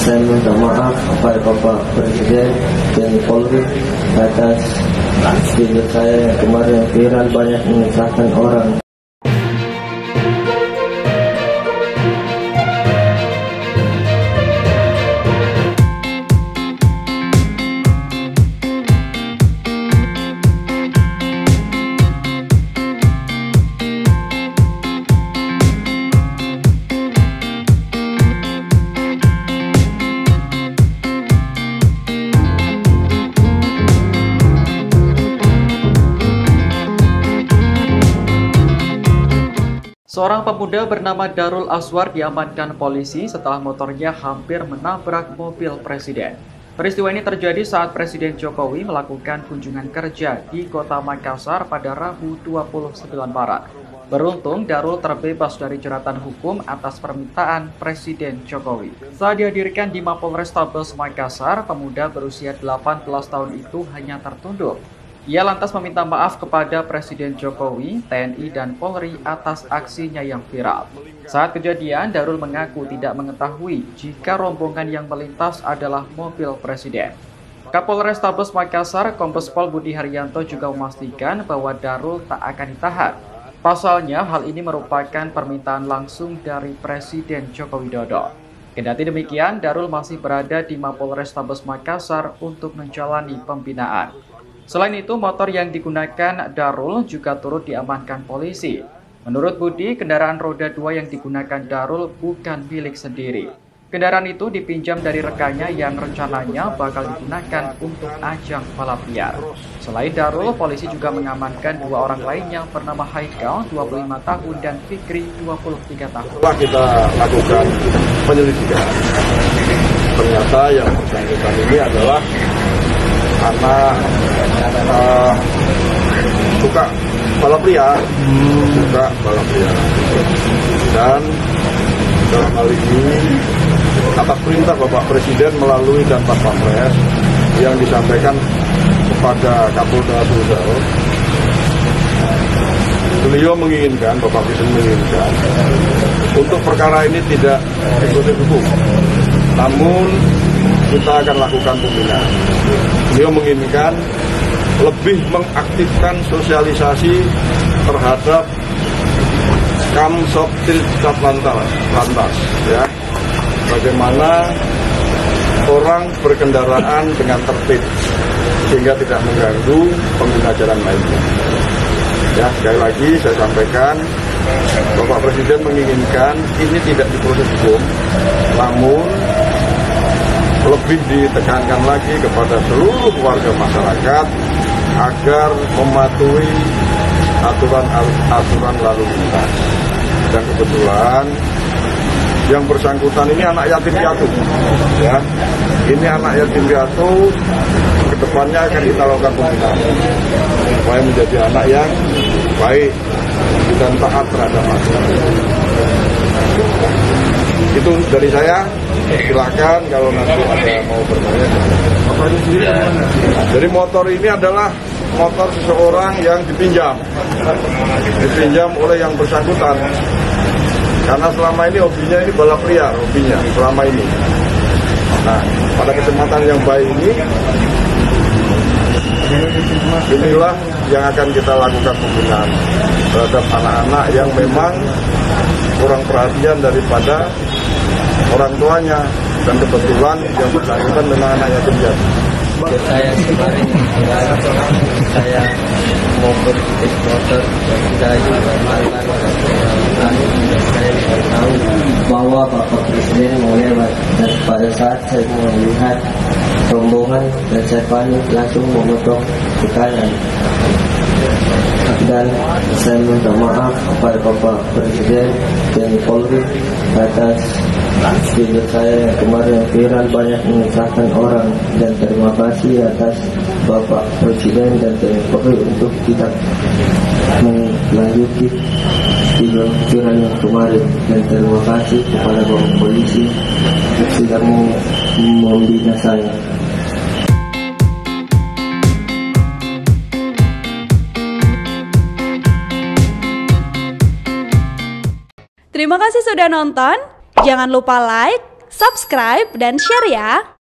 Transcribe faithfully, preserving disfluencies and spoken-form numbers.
saya minta maaf kepada Bapak Presiden dan Polri atas video saya yang kemarin viral banyak mengesahkan orang. Seorang pemuda bernama Darul Aswar diamankan polisi setelah motornya hampir menabrak mobil presiden. Peristiwa ini terjadi saat Presiden Jokowi melakukan kunjungan kerja di Kota Makassar pada Rabu dua puluh sembilan Maret. Beruntung Darul terbebas dari jeratan hukum atas permintaan Presiden Jokowi. Saat dihadirkan di Mapolrestabes Makassar, pemuda berusia delapan belas tahun itu hanya tertunduk. Ia lantas meminta maaf kepada Presiden Jokowi, T N I, dan Polri atas aksinya yang viral. Saat kejadian, Darul mengaku tidak mengetahui jika rombongan yang melintas adalah mobil presiden. Kapolrestabes Makassar, Kombes Pol Budi Haryanto juga memastikan bahwa Darul tak akan ditahan. Pasalnya, hal ini merupakan permintaan langsung dari Presiden Joko Widodo. Kendati demikian, Darul masih berada di Mapolrestabes Makassar untuk menjalani pembinaan. Selain itu, motor yang digunakan Darul juga turut diamankan polisi. Menurut Budi, kendaraan roda dua yang digunakan Darul bukan milik sendiri. Kendaraan itu dipinjam dari rekannya yang rencananya bakal digunakan untuk ajang balap liar. Selain Darul, polisi juga mengamankan dua orang lainnya bernama Haikal, dua puluh lima tahun, dan Fikri, dua puluh tiga tahun. Setelah kita lakukan penyelidikan, ternyata yang bersangkutan ini adalah anak uh, suka balap liar, hmm. suka balap liar, dan dalam hal ini atas perintah Bapak Presiden melalui dan Pak Pampres yang disampaikan kepada Kapolda Sulsel, beliau menginginkan, Bapak Presiden menginginkan untuk perkara ini tidak ikuti hukum, namun kita akan lakukan pembinaan. Beliau menginginkan lebih mengaktifkan sosialisasi terhadap Kamsoptil Satlantas, lantas, ya, bagaimana orang berkendaraan dengan tertib sehingga tidak mengganggu pengguna jalan lainnya. Ya, sekali lagi saya sampaikan, Bapak Presiden menginginkan ini tidak diproses hukum, namun lebih ditekankan lagi kepada seluruh warga masyarakat agar mematuhi aturan-aturan lalu lintas. Dan kebetulan yang bersangkutan ini anak yatim piatu, ya. Ini anak yatim piatu, kedepannya akan kita lakukan pembinaan supaya menjadi anak yang baik dan taat terhadap masyarakat. Itu dari saya. Silakan kalau nanti ada mau bertanya. Jadi motor ini adalah motor seseorang yang dipinjam, dipinjam oleh yang bersangkutan. Karena selama ini hobinya ini balap liar, hobinya selama ini. Nah, pada kesempatan yang baik ini, inilah yang akan kita lakukan pembinaan terhadap anak-anak yang memang kurang perhatian daripada orang tuanya, dan kebetulan yang bersangkutan memang anak yatim piatu. Saya kemarin saya mau berbisnis motor, saya juga mantan saya tidak tahu bahwa Bapak Presiden mau lewat, dan pada saat saya melihat rombongan dan saya panik langsung memotong ke kanan. Dan saya minta maaf kepada Bapak Presiden dan Polri atas video saya yang kemarin viral banyak mengesahkan orang, dan terima kasih atas Bapak Presiden dan T N I Polri untuk tidak melanjuti video viral yang kemarin, dan terima kasih kepada Bapak Polisi yang sudah membina saya. Terima kasih sudah nonton. Jangan lupa like, subscribe, dan share ya.